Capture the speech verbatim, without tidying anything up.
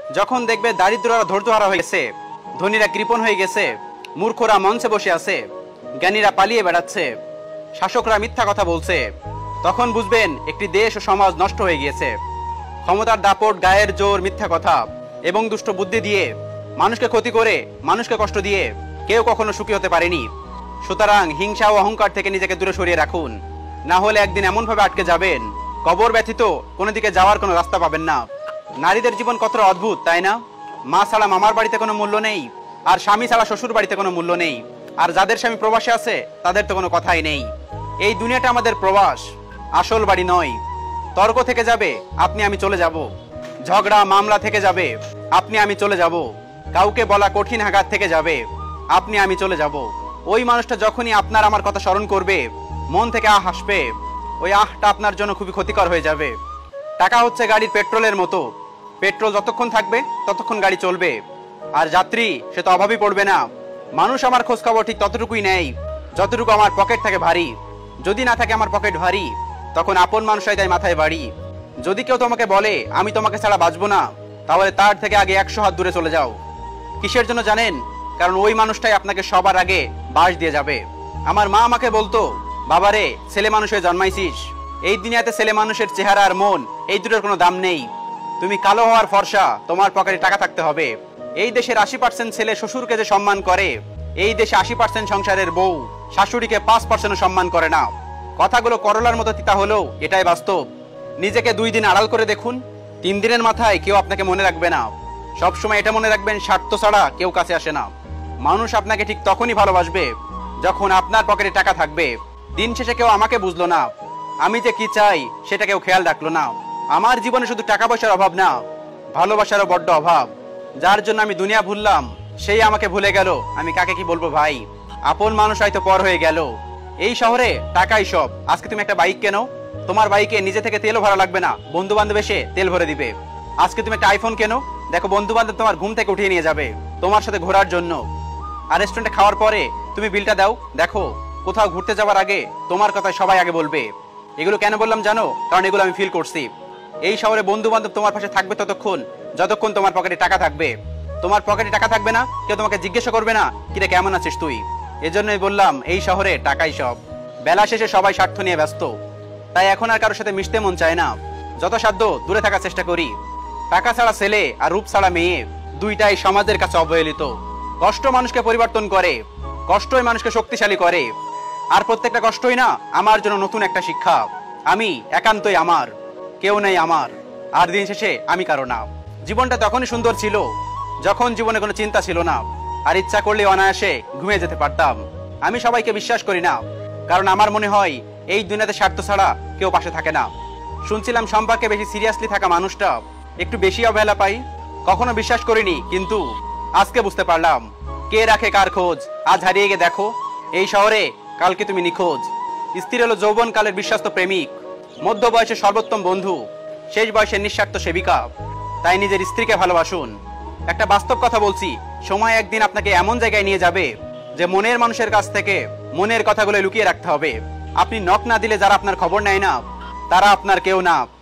যখন দেখবে দারিদ্ররা ধৈর্যহারা হয়ে গেছে, ধনীরা কৃপণ হয়ে গেছে, মূর্খরা মঞ্চে বসে আছে, জ্ঞানীরা পালিয়ে বেড়াচ্ছে, শাসকরা মিথ্যা কথা বলছে, তখন বুঝবেন একটি দেশ ও সমাজ নষ্ট হয়ে গিয়েছে। ক্ষমতার দাপট, গায়ের জোর, মিথ্যা কথা এবং দুষ্ট বুদ্ধি দিয়ে মানুষকে ক্ষতি করে, মানুষকে কষ্ট দিয়ে কেউ কখনো সুখী হতে পারেনি। সুতরাং হিংসা ও অহংকার থেকে নিজেকে দূরে সরিয়ে রাখুন, না হলে একদিন এমনভাবে আটকে যাবেন কবর ব্যতীত কোনো দিকে যাওয়ার কোনো রাস্তা পাবেন না। নারীদের জীবন কতটা অদ্ভুত, তাই না? মা ছাড়া মামার বাড়িতে কোনো মূল্য নেই, আর স্বামী ছাড়া শ্বশুর বাড়িতে কোনো মূল্য নেই, আর যাদের স্বামী প্রবাসে আছে তাদের তো কোনো কথাই নেই। এই দুনিয়াটা আমাদের প্রবাস, আসল বাড়ি নয়। তর্ক থেকে যাবে, আপনি আমি চলে যাব। ঝগড়া মামলা থেকে যাবে, আপনি আমি চলে যাব। কাউকে বলা কঠিন আঘাত থেকে যাবে, আপনি আমি চলে যাব। ওই মানুষটা যখনই আপনার আমার কথা স্মরণ করবে, মন থেকে আহ হাসবে, ওই আহটা আপনার জন্য খুবই ক্ষতিকর হয়ে যাবে। টাকা হচ্ছে গাড়ির পেট্রোলের মতো, পেট্রোল যতক্ষণ থাকবে ততক্ষণ গাড়ি চলবে, আর যাত্রী সে তো অভাবই পড়বে না। মানুষ আমার খোঁজ খবর ঠিক ততটুকুই নেই যতটুকু আমার পকেট থাকে ভারী। যদি না থাকে আমার পকেট ভারী, তখন আপন মানুষই দেয় মাথায় বাড়ি। যদি কেউ তোমাকে বলে আমি তোমাকে ছাড়া বাঁচবো না, তাহলে তার থেকে আগে একশো হাত দূরে চলে যাও। কিসের জন্য জানেন? কারণ ওই মানুষটাই আপনাকে সবার আগে বাস দিয়ে যাবে। আমার মা আমাকে বলতো, বাবারে ছেলে মানুষ হয়ে জন্মাইছিস, এই দুনিয়াতে ছেলে মানুষের চেহারা আর মন এই দুটোর কোনো দাম নেই। তুমি কালো হওয়ার ফর্সা, তোমার পকেটে টাকা থাকতে হবে। এই দেশের আশি পার্সেন্ট ছেলে শ্বশুরকে যে সম্মান করে, এই দেশে আশি পার্সেন্ট সংসারের বউ শাশুড়িকে পাঁচ পার্সেন্ট সম্মান করে না। কথাগুলো করলার মতো তিতা হলেও এটাই বাস্তব। নিজেকে দুই দিন আড়াল করে দেখুন, তিন দিনের মাথায় কেউ আপনাকে মনে রাখবে না। সবসময় এটা মনে রাখবেন, স্বার্থ ছাড়া কেউ কাছে আসে না। মানুষ আপনাকে ঠিক তখনই ভালোবাসবে যখন আপনার পকেটে টাকা থাকবে। দিন শেষে কেউ আমাকে বুঝলো না, আমি যে কি চাই সেটা কেউ খেয়াল রাখলো না। আমার জীবনে শুধু টাকা পয়সার অভাব না, ভালোবাসারও বড্ড অভাব। যার জন্য আমি দুনিয়া ভুললাম, সেই আমাকে ভুলে গেল। আমি কাকে কি বলবো ভাই? আপন মানুষ হয়তো পর হয়ে গেল। এই শহরে টাকাই সব। আজকে তুমি একটা বাইক কেনো, তোমার বাইকে নিজে থেকে তেলও ভরা লাগবে না, বন্ধু বান্ধব এসে তেল ভরে দিবে। আজকে তুমি একটা আইফোন কেনো, দেখো বন্ধু বান্ধব তোমার ঘুম থেকে উঠিয়ে নিয়ে যাবে তোমার সাথে ঘোরার জন্য। আর রেস্টুরেন্টে খাওয়ার পরে তুমি বিলটা দাও, দেখো কোথাও ঘুরতে যাওয়ার আগে তোমার কথা সবাই আগে বলবে। এগুলো কেন বললাম জানো? কারণ এগুলো আমি ফিল করছি। এই শহরে বন্ধু বান্ধব তোমার পাশে থাকবে ততক্ষণ যতক্ষণ তোমার পকেটে টাকা থাকবে। তোমার পকেটে টাকা থাকবে না, কেউ তোমাকে জিজ্ঞাসা করবে না কিরে কেমন আছিস তুই। এজন্যই বললাম এই শহরে টাকাই সব। বেলা শেষে সবাই স্বার্থ নিয়ে ব্যস্ত, তাই এখন আর কারোর সাথে মিশতে মন চায় না। যত সাধ্য দূরে থাকার চেষ্টা করি। টাকা ছাড়া ছেলে আর রূপ ছাড়া মেয়ে দুইটাই সমাজের কাছে অবহেলিত। কষ্ট মানুষকে পরিবর্তন করে, কষ্টই মানুষকে শক্তিশালী করে। আর প্রত্যেকটা কষ্টই না আমার জন্য নতুন একটা শিক্ষা। আমি একান্তই আমার, কেউ নেই আমার, আর দিন শেষে আমি কারো না। জীবনটা তখনই সুন্দর ছিল যখন জীবনে কোনো চিন্তা ছিল না, আর ইচ্ছা করলে অনায়াসে ঘুমিয়ে যেতে পারতাম। আমি সবাইকে বিশ্বাস করি না, কারণ আমার মনে হয় এই দুনিয়াতে স্বার্থ ছাড়া কেউ পাশে থাকে না। শুনছিলাম সম্পর্কে বেশি সিরিয়াসলি থাকা মানুষটা একটু বেশি অবহেলা পাই। কখনো বিশ্বাস করিনি, কিন্তু আজকে বুঝতে পারলাম কে রাখে কার খোঁজ। আজ হারিয়ে গিয়ে দেখো এই শহরে, কালকে তুমি নিখোঁজ। স্ত্রী হলো যৌবন কালের বিশ্বস্ত প্রেমিক, মধ্য বয়সের সর্বোত্তম বন্ধু, শেষ বয়সের নিঃস্বার্থ সেবিকা। তাই নিজের স্ত্রীকে ভালোবাসুন। একটা বাস্তব কথা বলছি, সময় একদিন আপনাকে এমন জায়গায় নিয়ে যাবে যে মনের মানুষের কাছ থেকে মনের কথাগুলো লুকিয়ে রাখতে হবে। আপনি নক না দিলে যারা আপনার খবর নেয় না, তারা আপনার কেউ না।